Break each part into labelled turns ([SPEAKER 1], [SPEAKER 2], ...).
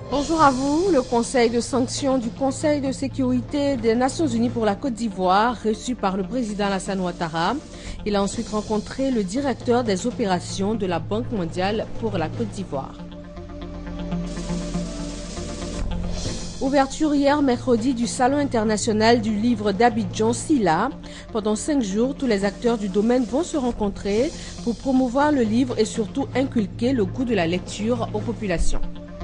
[SPEAKER 1] Bonjour à vous. Le Conseil de sanctions du Conseil de sécurité des Nations Unies pour la Côte d'Ivoire, reçu par le président Alassane Ouattara. Il a ensuite rencontré le directeur des opérations de la Banque mondiale pour la Côte d'Ivoire. Ouverture hier mercredi du Salon international du livre d'Abidjan SILA. Pendant 5 jours, tous les acteurs du domaine vont se rencontrer pour promouvoir le livre et surtout inculquer le goût de la lecture aux populations.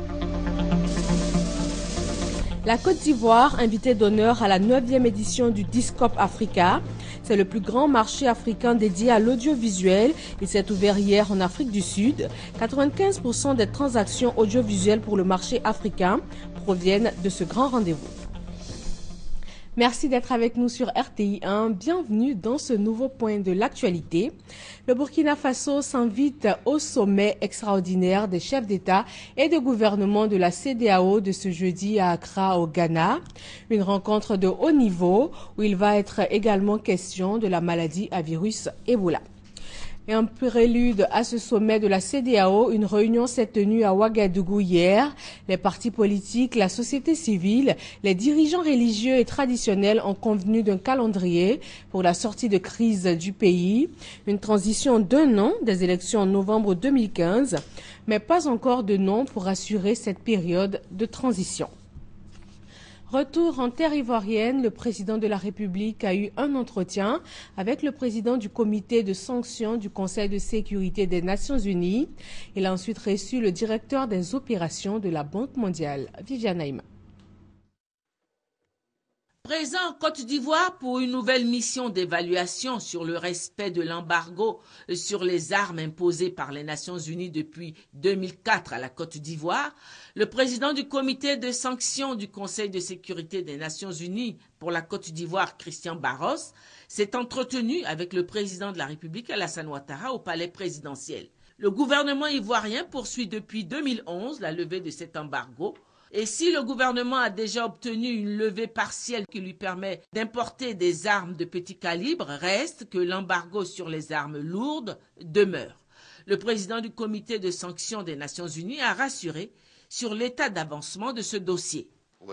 [SPEAKER 1] La Côte d'Ivoire, invitée d'honneur à la 9e édition du Discop Africa. C'est le plus grand marché africain dédié à l'audiovisuel. Il s'est ouvert hier en Afrique du Sud. 95% des transactions audiovisuelles pour le marché africain proviennent de ce grand rendez-vous. Merci d'être avec nous sur RTI 1. Bienvenue dans ce nouveau point de l'actualité. Le Burkina Faso s'invite au sommet extraordinaire des chefs d'État et de gouvernement de la CEDEAO de ce jeudi à Accra, au Ghana. Une rencontre de haut niveau où il va être également question de la maladie à virus Ebola. Et un prélude à ce sommet de la CEDEAO, une réunion s'est tenue à Ouagadougou hier. Les partis politiques, la société civile, les dirigeants religieux et traditionnels ont convenu d'un calendrier pour la sortie de crise du pays. Une transition d'1 an des élections en novembre 2015, mais pas encore de nom pour assurer cette période de transition. Retour en terre ivoirienne, le président de la République a eu un entretien avec le président du comité de sanctions du Conseil de sécurité des Nations Unies. Il a ensuite reçu le directeur des opérations de la Banque mondiale, Viviane Naïma.
[SPEAKER 2] Présent en Côte d'Ivoire pour une nouvelle mission d'évaluation sur le respect de l'embargo sur les armes imposé par les Nations Unies depuis 2004 à la Côte d'Ivoire, le président du comité de sanctions du Conseil de sécurité des Nations Unies pour la Côte d'Ivoire, Christian Barros, s'est entretenu avec le président de la République, Alassane Ouattara, au palais présidentiel. Le gouvernement ivoirien poursuit depuis 2011 la levée de cet embargo. Et si le gouvernement a déjà obtenu une levée partielle qui lui permet d'importer des armes de petit calibre, reste que l'embargo sur les armes lourdes demeure. Le président du comité de sanctions des Nations Unies a rassuré sur l'état d'avancement de ce dossier.
[SPEAKER 3] Nous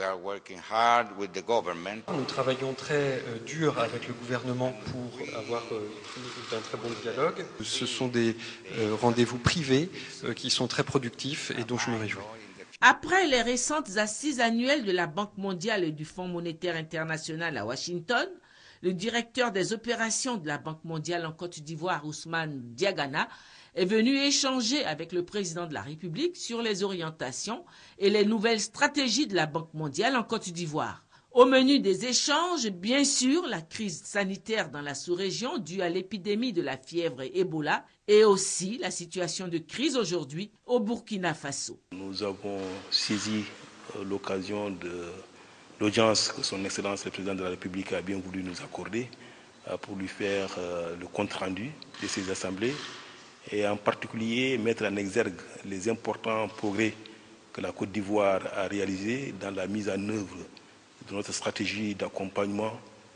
[SPEAKER 3] travaillons très dur avec le gouvernement pour avoir un très bon dialogue. Ce sont des rendez-vous privés qui sont très productifs et dont je me réjouis.
[SPEAKER 2] Après les récentes assises annuelles de la Banque mondiale et du Fonds monétaire international à Washington, le directeur des opérations de la Banque mondiale en Côte d'Ivoire, Ousmane Diagana, est venu échanger avec le président de la République sur les orientations et les nouvelles stratégies de la Banque mondiale en Côte d'Ivoire. Au menu des échanges, bien sûr, la crise sanitaire dans la sous-région due à l'épidémie de la fièvre Ebola et aussi la situation de crise aujourd'hui au Burkina Faso.
[SPEAKER 4] Nous avons saisi l'occasion de l'audience que son Excellence le Président de la République a bien voulu nous accorder pour lui faire le compte-rendu de ces assemblées et en particulier mettre en exergue les importants progrès que la Côte d'Ivoire a réalisés dans la mise en œuvre de notre stratégie d'accompagnement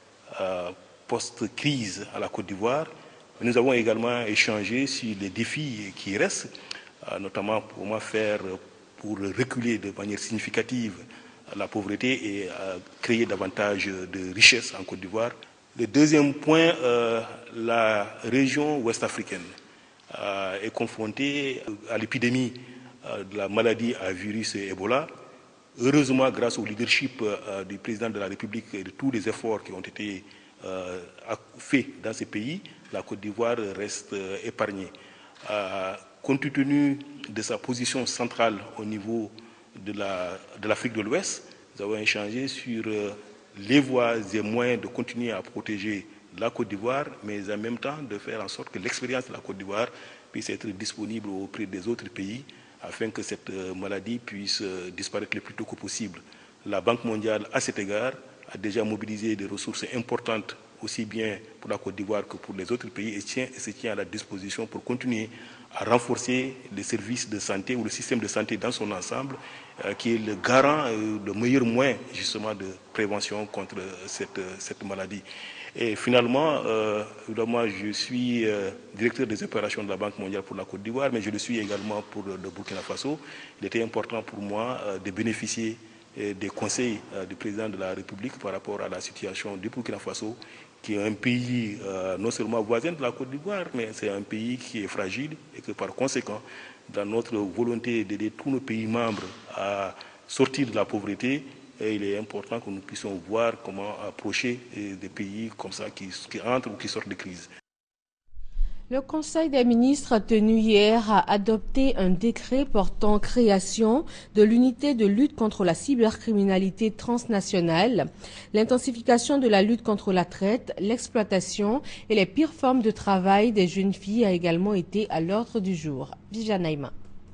[SPEAKER 4] post-crise à la Côte d'Ivoire. Nous avons également échangé sur les défis qui restent, notamment pour reculer de manière significative la pauvreté et créer davantage de richesses en Côte d'Ivoire. Le deuxième point, la région ouest-africaine est confrontée à l'épidémie de la maladie à virus Ebola. Heureusement, grâce au leadership du président de la République et de tous les efforts qui ont été faits dans ces pays, la Côte d'Ivoire reste épargnée. Compte tenu de sa position centrale au niveau de l'Afrique de l'Ouest, nous avons échangé sur les voies et moyens de continuer à protéger la Côte d'Ivoire, mais en même temps de faire en sorte que l'expérience de la Côte d'Ivoire puisse être disponible auprès des autres pays, afin que cette maladie puisse disparaître le plus tôt que possible. La Banque mondiale, à cet égard, a déjà mobilisé des ressources importantes, aussi bien pour la Côte d'Ivoire que pour les autres pays, et se tient à la disposition pour continuer à renforcer les services de santé ou le système de santé dans son ensemble, qui est le garant, le meilleur moyen justement de prévention contre cette maladie. Et finalement, évidemment, je suis directeur des opérations de la Banque mondiale pour la Côte d'Ivoire, mais je le suis également pour le Burkina Faso. Il était important pour moi de bénéficier des conseils du président de la République par rapport à la situation du Burkina Faso, qui est un pays non seulement voisin de la Côte d'Ivoire, mais c'est un pays qui est fragile et que par conséquent, dans notre volonté d'aider tous nos pays membres à sortir de la pauvreté, il est important que nous puissions voir comment approcher des pays comme ça qui entrent ou qui sortent de crise.
[SPEAKER 1] Le Conseil des ministres tenu hier a adopté un décret portant création de l'unité de lutte contre la cybercriminalité transnationale. L'intensification de la lutte contre la traite, l'exploitation et les pires formes de travail des jeunes filles a également été à l'ordre du jour. Viviane Naïma.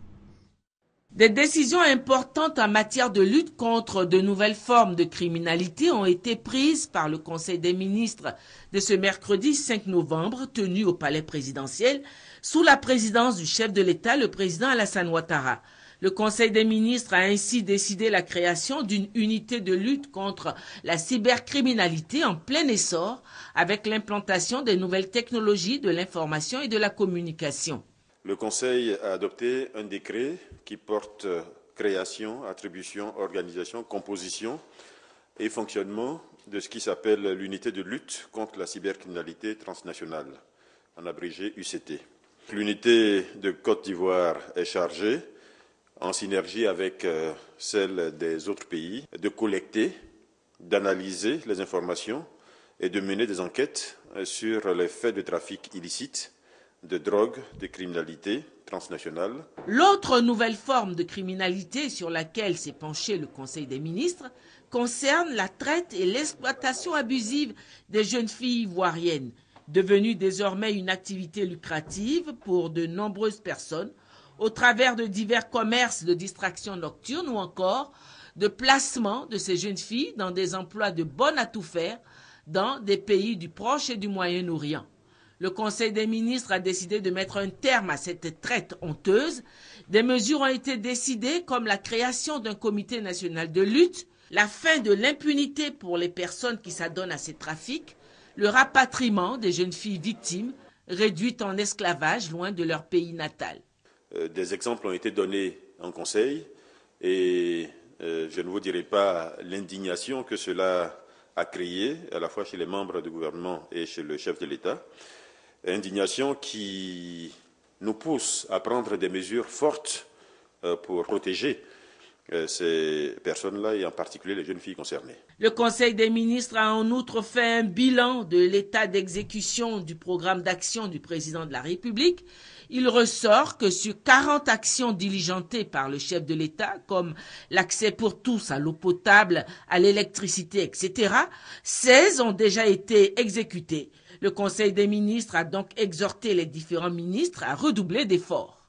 [SPEAKER 2] Des décisions importantes en matière de lutte contre de nouvelles formes de criminalité ont été prises par le Conseil des ministres de ce mercredi 5 novembre tenu au palais présidentiel sous la présidence du chef de l'État, le président Alassane Ouattara. Le Conseil des ministres a ainsi décidé la création d'une unité de lutte contre la cybercriminalité en plein essor avec l'implantation des nouvelles technologies de l'information et de la communication.
[SPEAKER 5] Le Conseil a adopté un décret qui porte création, attribution, organisation, composition et fonctionnement de ce qui s'appelle l'unité de lutte contre la cybercriminalité transnationale, en abrégé UCT. L'unité de Côte d'Ivoire est chargée, en synergie avec celle des autres pays, de collecter, d'analyser les informations et de mener des enquêtes sur les faits de trafic illicite, de drogue, de criminalité transnationale.
[SPEAKER 2] L'autre nouvelle forme de criminalité sur laquelle s'est penché le Conseil des ministres concerne la traite et l'exploitation abusive des jeunes filles ivoiriennes, devenue désormais une activité lucrative pour de nombreuses personnes au travers de divers commerces de distraction nocturne ou encore de placement de ces jeunes filles dans des emplois de bonne à tout faire dans des pays du Proche et du Moyen-Orient. Le Conseil des ministres a décidé de mettre un terme à cette traite honteuse. Des mesures ont été décidées comme la création d'un comité national de lutte, la fin de l'impunité pour les personnes qui s'adonnent à ces trafics, le rapatriement des jeunes filles victimes réduites en esclavage loin de leur pays natal.
[SPEAKER 5] Des exemples ont été donnés en Conseil et je ne vous dirai pas l'indignation que cela a créée à la fois chez les membres du gouvernement et chez le chef de l'État. Indignation qui nous pousse à prendre des mesures fortes pour protéger ces personnes-là et en particulier les jeunes filles concernées.
[SPEAKER 2] Le Conseil des ministres a en outre fait un bilan de l'état d'exécution du programme d'action du président de la République. Il ressort que sur 40 actions diligentées par le chef de l'État, comme l'accès pour tous à l'eau potable, à l'électricité, etc., 16 ont déjà été exécutées. Le Conseil des ministres a donc exhorté les différents ministres à redoubler d'efforts.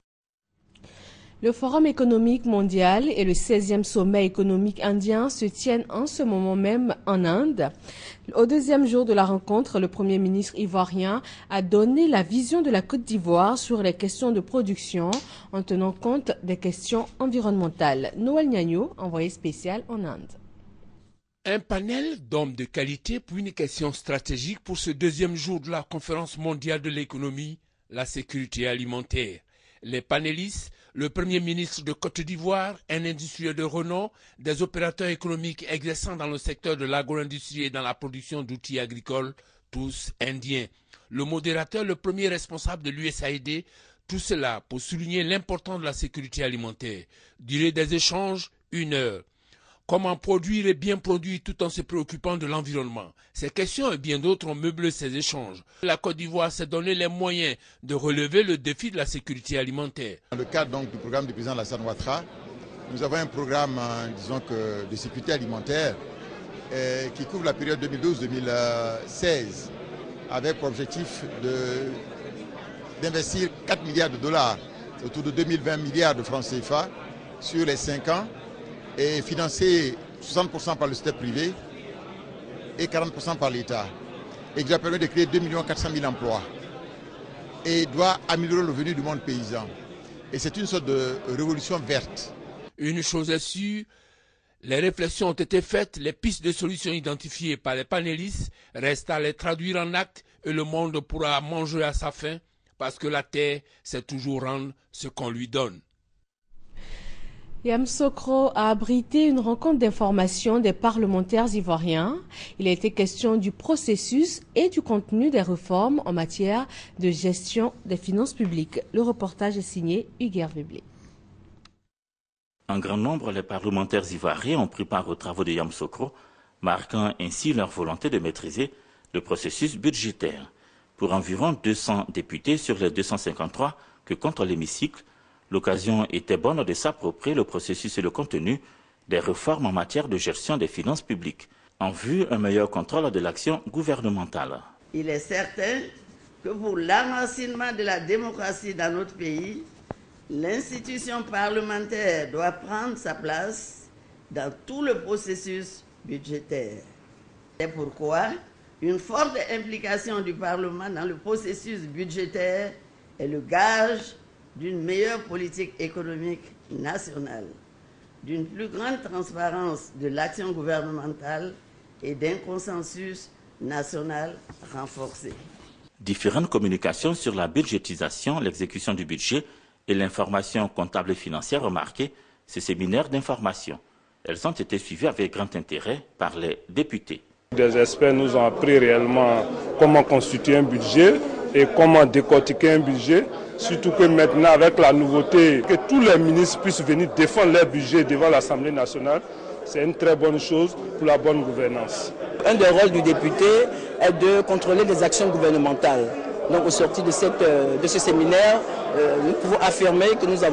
[SPEAKER 1] Le Forum économique mondial et le 16e sommet économique indien se tiennent en ce moment même en Inde. Au deuxième jour de la rencontre, le Premier ministre ivoirien a donné la vision de la Côte d'Ivoire sur les questions de production en tenant compte des questions environnementales. Noël Nyagno, envoyé spécial en Inde.
[SPEAKER 6] Un panel d'hommes de qualité pour une question stratégique pour ce deuxième jour de la conférence mondiale de l'économie, la sécurité alimentaire. Les panélistes, le Premier ministre de Côte d'Ivoire, un industriel de renom, des opérateurs économiques exerçant dans le secteur de l'agro-industrie et dans la production d'outils agricoles, tous indiens. Le modérateur, le premier responsable de l'USAID, tout cela pour souligner l'importance de la sécurité alimentaire. Durée des échanges, 1 heure. Comment produire et bien produire tout en se préoccupant de l'environnement. Ces questions et bien d'autres ont meublé ces échanges. La Côte d'Ivoire s'est donné les moyens de relever le défi de la sécurité alimentaire.
[SPEAKER 7] Dans le cadre du programme du président Alassane Ouattara, nous avons un programme de sécurité alimentaire qui couvre la période 2012-2016 avec pour objectif d'investir 4 milliards de dollars, autour de 2020 milliards de francs CFA sur les 5 ans et financé 60% par le secteur privé et 40% par l'État, et qui a permis de créer 2 400 000 emplois et doit améliorer le revenu du monde paysan. Et c'est une sorte de révolution verte.
[SPEAKER 6] Une chose est sûre, Les réflexions ont été faites, les pistes de solutions identifiées par les panélistes restent à les traduire en actes et le monde pourra manger à sa faim parce que la terre, c'est toujours rendre ce qu'on lui donne.
[SPEAKER 1] Yamoussoukro a abrité une rencontre d'information des parlementaires ivoiriens. Il a été question du processus et du contenu des réformes en matière de gestion des finances publiques. Le reportage est signé Hugues Veblé.
[SPEAKER 8] En grand nombre, les parlementaires ivoiriens ont pris part aux travaux de Yamoussoukro, marquant ainsi leur volonté de maîtriser le processus budgétaire. Pour environ 200 députés sur les 253 que compte l'hémicycle, l'occasion était bonne de s'approprier le processus et le contenu des réformes en matière de gestion des finances publiques, en vue d'un meilleur contrôle de l'action gouvernementale.
[SPEAKER 9] Il est certain que pour l'enracinement de la démocratie dans notre pays, l'institution parlementaire doit prendre sa place dans tout le processus budgétaire. C'est pourquoi une forte implication du Parlement dans le processus budgétaire est le gage d'une meilleure politique économique nationale, d'une plus grande transparence de l'action gouvernementale et d'un consensus national renforcé.
[SPEAKER 8] Différentes communications sur la budgétisation, l'exécution du budget et l'information comptable et financière remarquées, ces séminaires d'information. Elles ont été suivies avec grand intérêt par les députés.
[SPEAKER 10] Des experts nous ont appris réellement comment constituer un budget et comment décortiquer un budget, surtout que maintenant avec la nouveauté que tous les ministres puissent venir défendre leur budget devant l'Assemblée nationale, c'est une très bonne chose pour la bonne gouvernance.
[SPEAKER 11] Un des rôles du député est de contrôler les actions gouvernementales. Donc au sortir de ce séminaire, nous pouvons affirmer que nous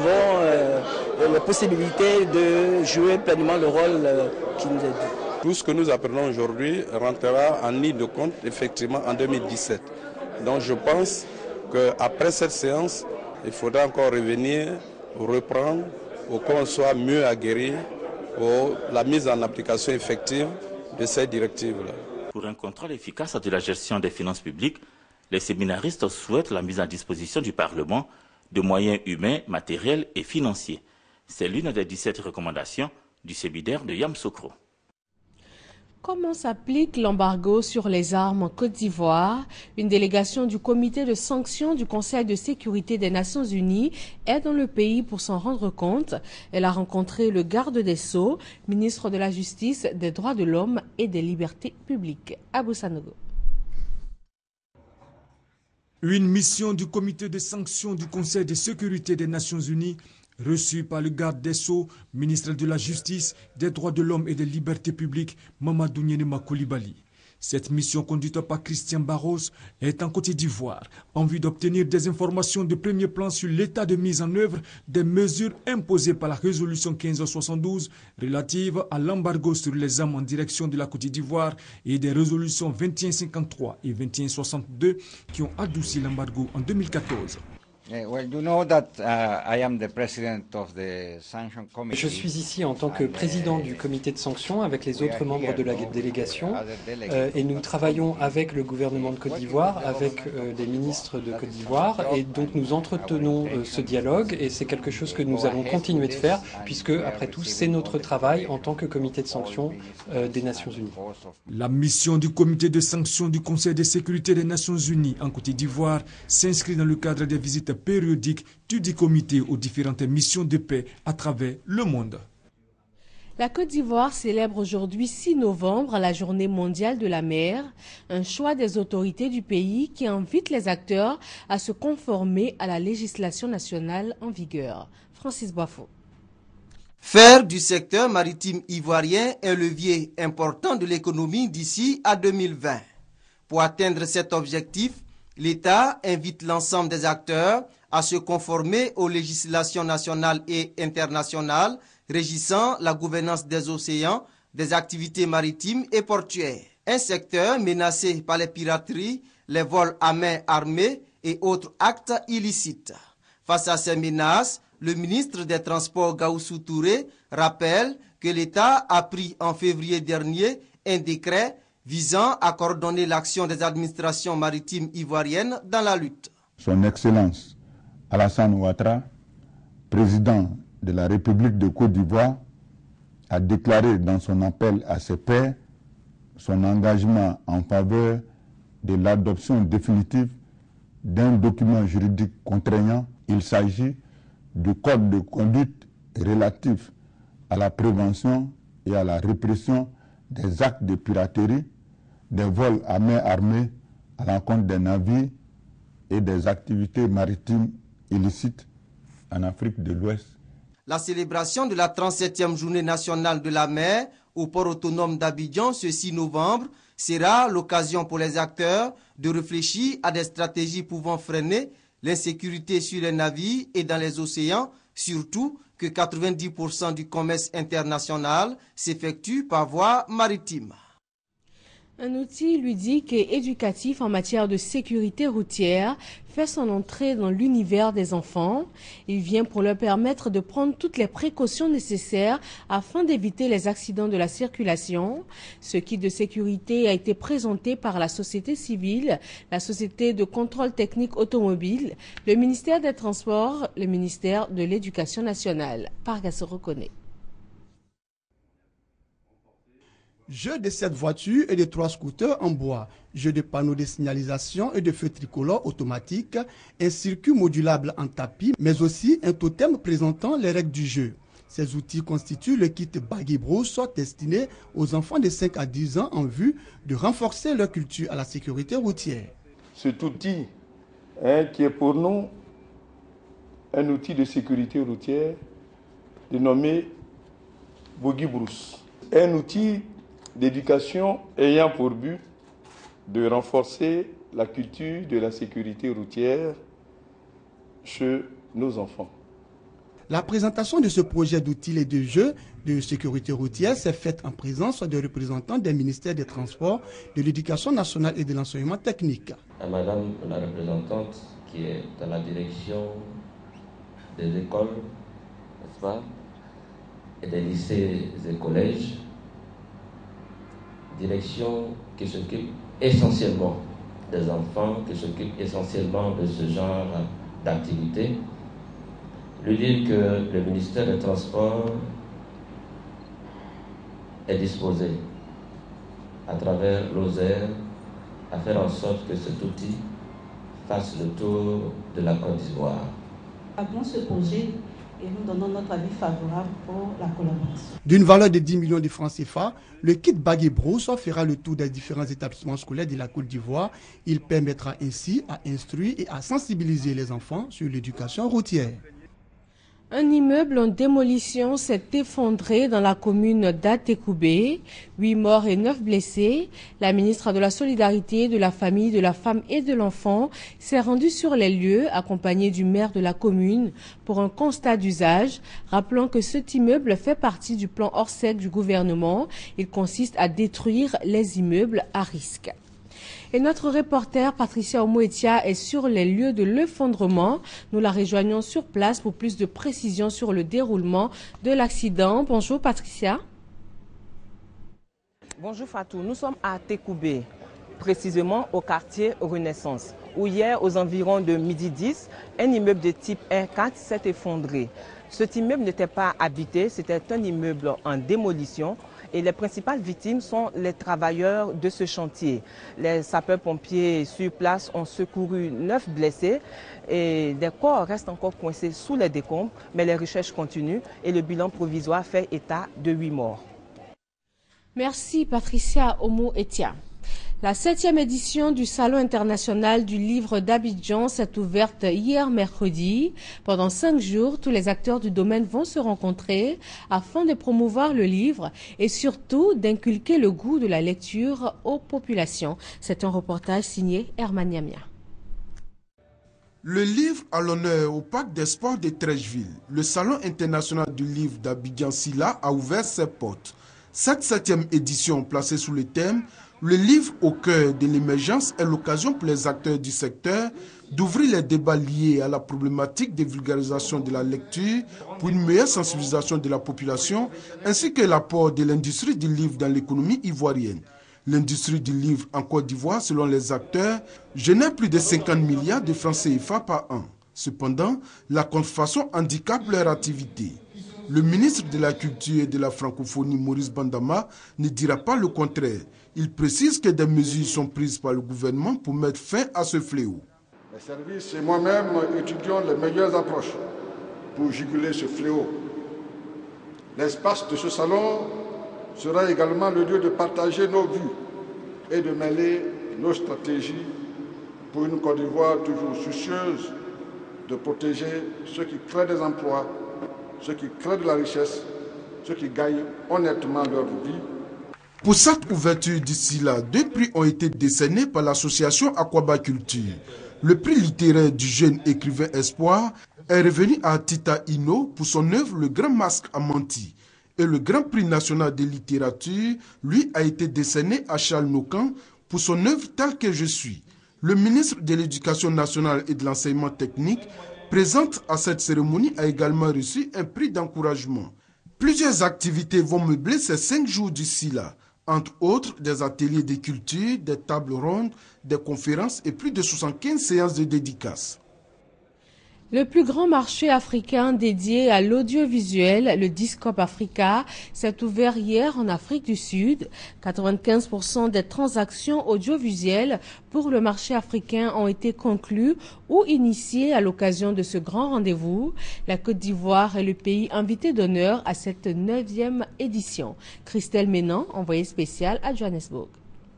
[SPEAKER 11] avons la possibilité de jouer pleinement le rôle qui nous est dû.
[SPEAKER 12] Tout ce que nous apprenons aujourd'hui rentrera en ligne de compte effectivement en 2017. Donc je pense qu'après cette séance, il faudra encore revenir, reprendre, pour qu'on soit mieux aguerri pour la mise en application effective de ces directives-là.
[SPEAKER 8] Pour un contrôle efficace de la gestion des finances publiques, les séminaristes souhaitent la mise à disposition du Parlement de moyens humains, matériels et financiers. C'est l'une des 17 recommandations du séminaire de Yamoussoukro.
[SPEAKER 1] Comment s'applique l'embargo sur les armes en Côte d'Ivoire? Une délégation du comité de sanctions du Conseil de sécurité des Nations Unies est dans le pays pour s'en rendre compte. Elle a rencontré le garde des Sceaux, ministre de la Justice, des Droits de l'Homme et des Libertés publiques. Abou Sanogo.
[SPEAKER 13] Une mission du comité de sanctions du Conseil de sécurité des Nations Unies reçu par le garde des Sceaux, ministre de la Justice, des Droits de l'Homme et des Libertés publiques, Mamadou Nyenema Coulibaly. Cette mission conduite par Christian Barros est en Côte d'Ivoire en vue d'obtenir des informations de premier plan sur l'état de mise en œuvre des mesures imposées par la résolution 1572 relative à l'embargo sur les armes en direction de la Côte d'Ivoire et des résolutions 2153 et 2162 qui ont adouci l'embargo en 2014.
[SPEAKER 14] Je suis ici en tant que président du comité de sanctions avec les autres membres de la délégation et nous travaillons avec le gouvernement de Côte d'Ivoire, avec les ministres de Côte d'Ivoire et donc nous entretenons ce dialogue et c'est quelque chose que nous allons continuer de faire puisque après tout c'est notre travail en tant que comité de sanctions des Nations Unies.
[SPEAKER 13] La mission du comité de sanctions du Conseil de sécurité des Nations Unies en Côte d'Ivoire s'inscrit dans le cadre des visites périodiques du comité aux différentes missions de paix à travers le monde.
[SPEAKER 1] La Côte d'Ivoire célèbre aujourd'hui 6 novembre la journée mondiale de la mer, un choix des autorités du pays qui invite les acteurs à se conformer à la législation nationale en vigueur. Francis Boifo.
[SPEAKER 15] Faire du secteur maritime ivoirien un levier important de l'économie d'ici à 2020. Pour atteindre cet objectif, l'État invite l'ensemble des acteurs à se conformer aux législations nationales et internationales régissant la gouvernance des océans, des activités maritimes et portuaires. Un secteur menacé par les pirateries, les vols à main armée et autres actes illicites. Face à ces menaces, le ministre des Transports Gaoussou Touré rappelle que l'État a pris en février dernier un décret visant à coordonner l'action des administrations maritimes ivoiriennes dans la lutte.
[SPEAKER 16] Son Excellence Alassane Ouattara, président de la République de Côte d'Ivoire, a déclaré dans son appel à ses pairs son engagement en faveur de l'adoption définitive d'un document juridique contraignant. Il s'agit du code de conduite relatif à la prévention et à la répression des actes de piraterie, des vols à main armée à l'encontre des navires et des activités maritimes illicites en Afrique de l'Ouest.
[SPEAKER 15] La célébration de la 37e journée nationale de la mer au port autonome d'Abidjan ce 6 novembre sera l'occasion pour les acteurs de réfléchir à des stratégies pouvant freiner l'insécurité sur les navires et dans les océans, surtout que 90% du commerce international s'effectue par voie maritime.
[SPEAKER 1] Un outil ludique et éducatif en matière de sécurité routière fait son entrée dans l'univers des enfants. Il vient pour leur permettre de prendre toutes les précautions nécessaires afin d'éviter les accidents de la circulation. Ce kit de sécurité a été présenté par la société civile, la société de contrôle technique automobile, le ministère des Transports, le ministère de l'Éducation nationale. Parga se reconnaît.
[SPEAKER 17] Jeu de 7 voitures et de 3 scooters en bois, jeu de panneaux de signalisation et de feux tricolores automatiques, un circuit modulable en tapis, mais aussi un totem présentant les règles du jeu. Ces outils constituent le kit Baggy Bros destiné aux enfants de 5 à 10 ans en vue de renforcer leur culture à la sécurité routière.
[SPEAKER 12] Cet outil qui est pour nous un outil de sécurité routière dénommé Baggy Bros. Un outil d'éducation ayant pour but de renforcer la culture de la sécurité routière chez nos enfants.
[SPEAKER 17] La présentation de ce projet d'outils et de jeux de sécurité routière s'est faite en présence de représentants des ministères des Transports, de l'Éducation nationale et de l'enseignement technique.
[SPEAKER 18] À Madame la représentante qui est dans la direction des écoles, n'est-ce pas, et des lycées et collèges, direction qui s'occupe essentiellement des enfants, qui s'occupe essentiellement de ce genre d'activité. Lui dire que le ministère des Transports est disposé, à travers l'OSER, à faire en sorte que cet outil fasse le tour de la Côte d'Ivoire.
[SPEAKER 19] Nous ce projet et nous donnons notre avis favorable pour la collaboration.
[SPEAKER 17] D'une valeur de 10 millions de francs CFA, le kit Baggy Bros fera le tour des différents établissements scolaires de la Côte d'Ivoire. Il permettra ainsi à instruire et à sensibiliser les enfants sur l'éducation routière.
[SPEAKER 1] Un immeuble en démolition s'est effondré dans la commune d'Atekoubé. 8 morts et 9 blessés. La ministre de la Solidarité, de la Famille, de la Femme et de l'Enfant s'est rendue sur les lieux, accompagnée du maire de la commune, pour un constat d'usage. Rappelant que cet immeuble fait partie du plan Orsec du gouvernement. Il consiste à détruire les immeubles à risque. Et notre reporter Patricia Omoetia est sur les lieux de l'effondrement. Nous la rejoignons sur place pour plus de précisions sur le déroulement de l'accident. Bonjour Patricia.
[SPEAKER 20] Bonjour Fatou, nous sommes à Tekoubé, précisément au quartier Renaissance, où hier aux environs de 12h10, un immeuble de type R4 s'est effondré. Cet immeuble n'était pas habité, c'était un immeuble en démolition. Et les principales victimes sont les travailleurs de ce chantier. Les sapeurs-pompiers sur place ont secouru 9 blessés et des corps restent encore coincés sous les décombres, mais les recherches continuent et le bilan provisoire fait état de 8 morts.
[SPEAKER 1] Merci Patricia Omoetia. La 7e édition du Salon international du livre d'Abidjan s'est ouverte hier mercredi. Pendant 5 jours, tous les acteurs du domaine vont se rencontrer afin de promouvoir le livre et surtout d'inculquer le goût de la lecture aux populations. C'est un reportage signé Herman Yamia.
[SPEAKER 21] Le livre à l'honneur au Parc des Sports de Trècheville. Le Salon international du livre d'Abidjan-Silla a ouvert ses portes. Cette 7e édition placée sous le thème « Le livre au cœur de l'émergence » est l'occasion pour les acteurs du secteur d'ouvrir les débats liés à la problématique de vulgarisation de la lecture pour une meilleure sensibilisation de la population ainsi que l'apport de l'industrie du livre dans l'économie ivoirienne. L'industrie du livre en Côte d'Ivoire, selon les acteurs, génère plus de 50 milliards de francs CFA par an. Cependant, la contrefaçon handicape leur activité. Le ministre de la Culture et de la Francophonie, Maurice Bandama, ne dira pas le contraire. Il précise que des mesures sont prises par le gouvernement pour mettre fin à ce fléau.
[SPEAKER 3] Les services et moi-même étudions les meilleures approches pour juguler ce fléau. L'espace de ce salon sera également le lieu de partager nos vues et de mêler nos stratégies pour une Côte d'Ivoire toujours soucieuse de protéger ceux qui créent des emplois, ceux qui créent de la richesse, ceux qui gagnent honnêtement leur vie.
[SPEAKER 21] Pour cette ouverture d'ici là, 2 prix ont été décernés par l'association Aquaba Culture. Le prix littéraire du jeune écrivain Espoir est revenu à Tita Ino pour son œuvre Le Grand Masque a menti. Et le Grand Prix national de littérature, lui, a été décerné à Charles Nokan pour son œuvre Tel que je suis. Le ministre de l'Éducation nationale et de l'enseignement technique, présente à cette cérémonie, a également reçu un prix d'encouragement. Plusieurs activités vont meubler ces 5 jours d'ici là. Entre autres, des ateliers de culture, des tables rondes, des conférences et plus de 75 séances de dédicaces.
[SPEAKER 1] Le plus grand marché africain dédié à l'audiovisuel, le Discop Africa, s'est ouvert hier en Afrique du Sud. 95% des transactions audiovisuelles pour le marché africain ont été conclues ou initiées à l'occasion de ce grand rendez-vous. La Côte d'Ivoire est le pays invité d'honneur à cette 9e édition. Christelle Ménan, envoyée spéciale à Johannesburg.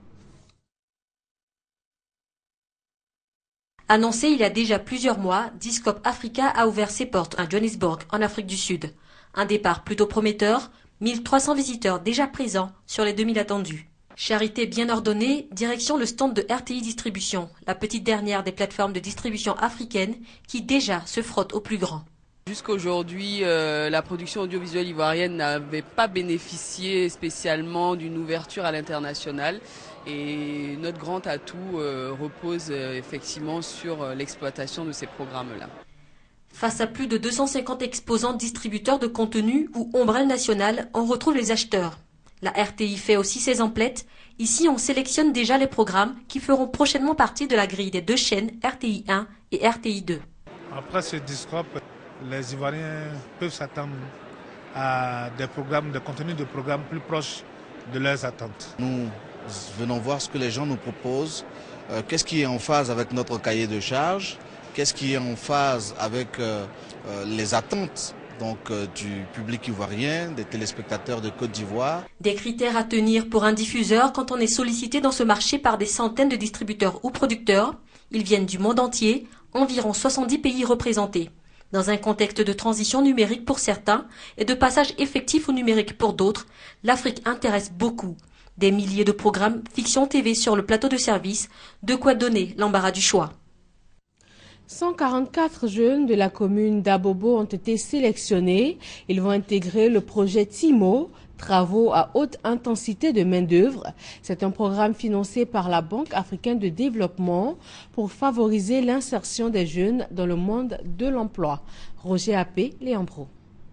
[SPEAKER 22] Annoncé il y a déjà plusieurs mois, Discop Africa a ouvert ses portes à Johannesburg, en Afrique du Sud. Un départ plutôt prometteur, 1300 visiteurs déjà présents sur les 2000 attendus. Charité bien ordonnée, direction le stand de RTI Distribution, la petite dernière des plateformes de distribution africaines qui déjà se frotte au plus grand.
[SPEAKER 23] Jusqu'à aujourd'hui, la production audiovisuelle ivoirienne n'avait pas bénéficié spécialement d'une ouverture à l'international. Et notre grand atout repose effectivement sur l'exploitation de ces programmes-là.
[SPEAKER 22] Face à plus de 250 exposants distributeurs de contenu ou ombrelles nationales, on retrouve les acheteurs. La RTI fait aussi ses emplettes. Ici, on sélectionne déjà les programmes qui feront prochainement partie de la grille des 2 chaînes RTI 1 et RTI 2.
[SPEAKER 24] Après ce Discop, les Ivoiriens peuvent s'attendre à des contenus de programmes plus proches de leurs attentes.
[SPEAKER 25] Nous venons voir ce que les gens nous proposent, qu'est-ce qui est en phase avec notre cahier de charges, qu'est-ce qui est en phase avec les attentes du public ivoirien, des téléspectateurs de Côte d'Ivoire.
[SPEAKER 22] Des critères à tenir pour un diffuseur quand on est sollicité dans ce marché par des centaines de distributeurs ou producteurs. Ils viennent du monde entier, environ 70 pays représentés. Dans un contexte de transition numérique pour certains et de passage effectif au numérique pour d'autres, l'Afrique intéresse beaucoup. Des milliers de programmes fiction TV sur le plateau de service, de quoi donner l'embarras du choix.
[SPEAKER 1] 144 jeunes de la commune d'Abobo ont été sélectionnés. Ils vont intégrer le projet TIMO, travaux à haute intensité de main-d'œuvre. C'est un programme financé par la Banque africaine de développement pour favoriser l'insertion des jeunes dans le monde de l'emploi. Roger Appé, Léon Pro.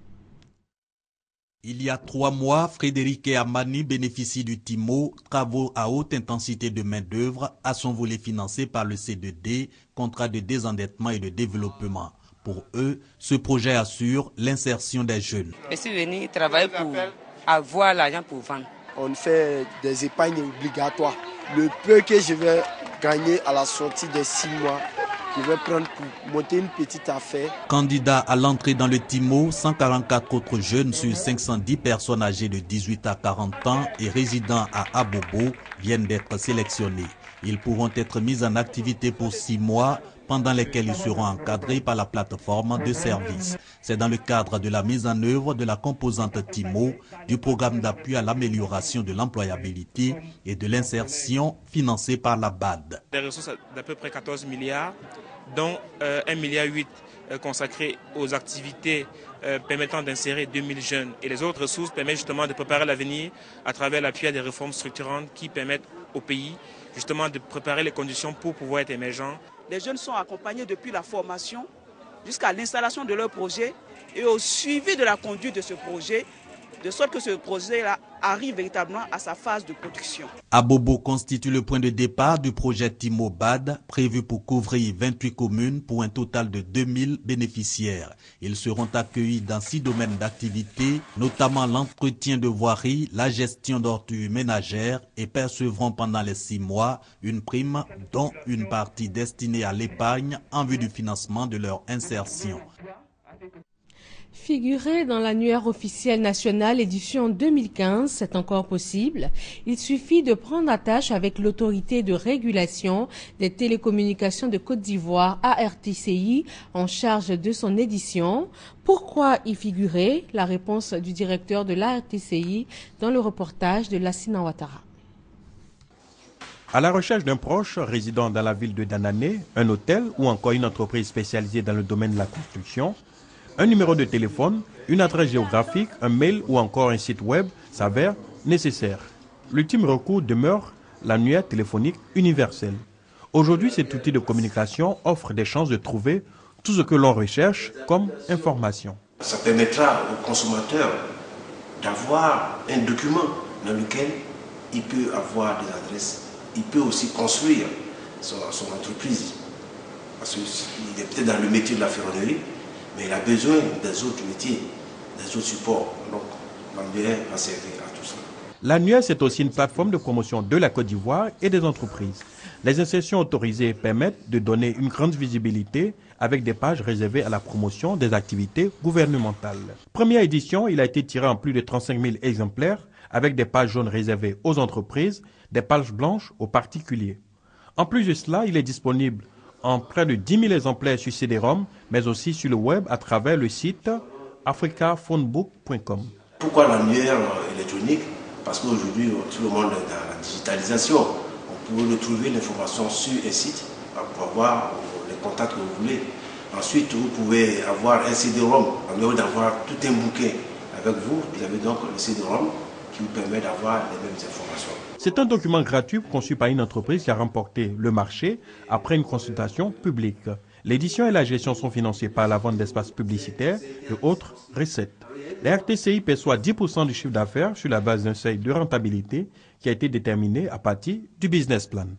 [SPEAKER 26] Il y a 3 mois, Frédéric Amani bénéficie du TIMO, travaux à haute intensité de main-d'œuvre, à son volet financé par le C2D, contrat de désendettement et de développement. Pour eux, ce projet assure l'insertion des jeunes.
[SPEAKER 27] Je suis venu travailler pour avoir l'argent pour vendre.
[SPEAKER 28] On fait des épargnes obligatoires. Le peu que je vais gagner à la sortie des 6 mois, je vais prendre pour monter une petite affaire.
[SPEAKER 26] Candidats à l'entrée dans le TIMO, 144 autres jeunes sur 510 personnes âgées de 18 à 40 ans et résidant à Abobo viennent d'être sélectionnés. Ils pourront être mis en activité pour 6 mois, pendant lesquels ils seront encadrés par la plateforme de services. C'est dans le cadre de la mise en œuvre de la composante TIMO, du programme d'appui à l'amélioration de l'employabilité et de l'insertion financé par la BAD.
[SPEAKER 29] Des ressources d'à peu près 14 milliards, dont 1,8 milliard consacrés aux activités permettant d'insérer 2000 jeunes. Et les autres ressources permettent justement de préparer l'avenir à travers l'appui à des réformes structurantes qui permettent au pays justement de préparer les conditions pour pouvoir être émergents.
[SPEAKER 30] Les jeunes sont accompagnés depuis la formation jusqu'à l'installation de leur projet et au suivi de la conduite de ce projet de sorte que ce projet-là arrive véritablement à sa phase de production.
[SPEAKER 26] Abobo constitue le point de départ du projet TIMO-BAD, prévu pour couvrir 28 communes pour un total de 2000 bénéficiaires. Ils seront accueillis dans 6 domaines d'activité, notamment l'entretien de voirie, la gestion d'ordures ménagères, et percevront pendant les 6 mois une prime dont une partie destinée à l'épargne en vue du financement de leur insertion.
[SPEAKER 1] Figurer dans l'annuaire officiel national édition 2015, c'est encore possible. Il suffit de prendre attache avec l'autorité de régulation des télécommunications de Côte d'Ivoire, ARTCI, en charge de son édition. Pourquoi y figurer? La réponse du directeur de l'ARTCI dans le reportage de Lassina Ouattara.
[SPEAKER 2] À la recherche d'un proche résidant dans la ville de Danané, un hôtel ou encore une entreprise spécialisée dans le domaine de la construction, un numéro de téléphone, une adresse géographique, un mail ou encore un site web s'avère nécessaire. L'ultime recours demeure l'annuaire téléphonique universel. Aujourd'hui, cet outil de communication offre des chances de trouver tout ce que l'on recherche comme information.
[SPEAKER 4] Ça permettra au consommateur d'avoir un document dans lequel il peut avoir des adresses. Il peut aussi construire son entreprise. Parce qu'il est peut-être dans le métier de la ferronnerie, mais il a besoin des autres métiers, des autres supports. Donc, l'annuaire va servir à tout ça.
[SPEAKER 2] L'annuaire, c'est aussi une plateforme de promotion de la Côte d'Ivoire et des entreprises. Les insertions autorisées permettent de donner une grande visibilité avec des pages réservées à la promotion des activités gouvernementales. Première édition, il a été tiré en plus de 35 000 exemplaires avec des pages jaunes réservées aux entreprises, des pages blanches aux particuliers. En plus de cela, il est disponible en près de 10 000 exemplaires sur CD-ROM, mais aussi sur le web à travers le site africaphonebook.com.
[SPEAKER 4] Pourquoi l'annuaire électronique? Parce qu'aujourd'hui, tout le monde est dans la digitalisation. On peut retrouver l'information sur un site pour avoir les contacts que vous voulez. Ensuite, vous pouvez avoir un CD-ROM, en lieu d'avoir tout un bouquin avec vous. Vous avez donc le CD-ROM qui vous permet d'avoir les mêmes informations.
[SPEAKER 2] C'est un document gratuit conçu par une entreprise qui a remporté le marché après une consultation publique. L'édition et la gestion sont financées par la vente d'espaces publicitaires et autres recettes. La RTCI perçoit 10% du chiffre d'affaires sur la base d'un seuil de rentabilité qui a été déterminé à partir du business plan.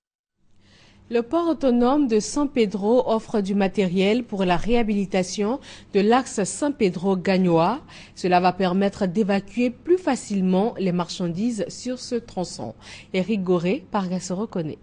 [SPEAKER 1] Le port autonome de San Pedro offre du matériel pour la réhabilitation de l'axe San Pedro-Gagnoa. Cela va permettre d'évacuer plus facilement les marchandises sur ce tronçon. Éric Goré, Parga se reconnaît.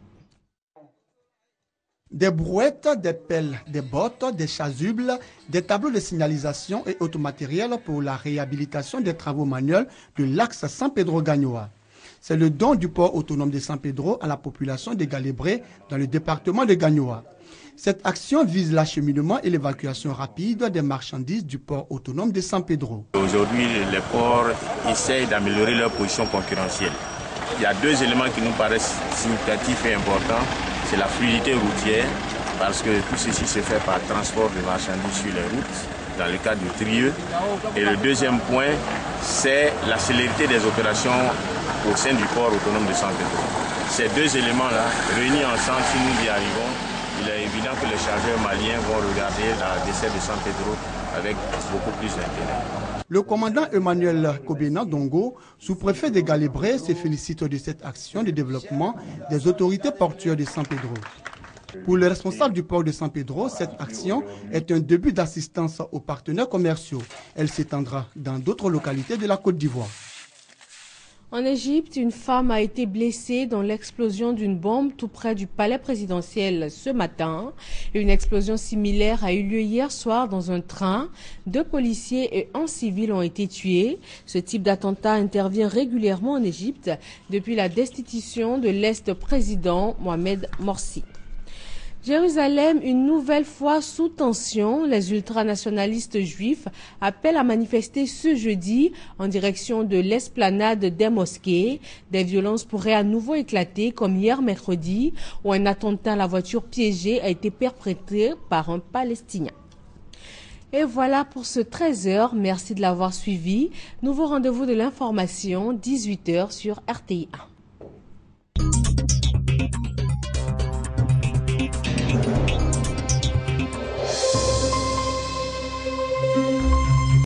[SPEAKER 17] Des brouettes, des pelles, des bottes, des chasubles, des tableaux de signalisation et automatériel pour la réhabilitation des travaux manuels de l'axe San Pedro-Gagnoa. C'est le don du port autonome de San Pedro à la population de Galébré dans le département de Gagnoa. Cette action vise l'acheminement et l'évacuation rapide des marchandises du port autonome de San Pedro.
[SPEAKER 5] Aujourd'hui, les ports essayent d'améliorer leur position concurrentielle. Il y a 2 éléments qui nous paraissent significatifs et importants. C'est la fluidité routière, parce que tout ceci se fait par transport de marchandises sur les routes, dans le cadre du TRIE. Et le deuxième point, c'est la célérité des opérations au sein du port autonome de San Pedro. Ces 2 éléments-là, réunis ensemble, si nous y arrivons, il est évident que les chargeurs maliens vont regarder la desserte de San Pedro avec beaucoup plus d'intérêt.
[SPEAKER 17] Le commandant Emmanuel Kobena Dongo, sous-préfet de Galébré, se félicite de cette action de développement des autorités portuaires de San Pedro. Pour le responsable du port de San Pedro, cette action est un début d'assistance aux partenaires commerciaux. Elle s'étendra dans d'autres localités de la Côte d'Ivoire.
[SPEAKER 1] En Égypte, une femme a été blessée dans l'explosion d'une bombe tout près du palais présidentiel ce matin. Une explosion similaire a eu lieu hier soir dans un train. 2 policiers et 1 civil ont été tués. Ce type d'attentat intervient régulièrement en Égypte depuis la destitution de l'ex-président Mohamed Morsi. Jérusalem, une nouvelle fois sous tension. Les ultranationalistes juifs appellent à manifester ce jeudi en direction de l'esplanade des mosquées. Des violences pourraient à nouveau éclater comme hier mercredi où un attentat à la voiture piégée a été perpétré par un Palestinien. Et voilà pour ce 13h. Merci de l'avoir suivi. Nouveau rendez-vous de l'information, 18h sur RTI 1.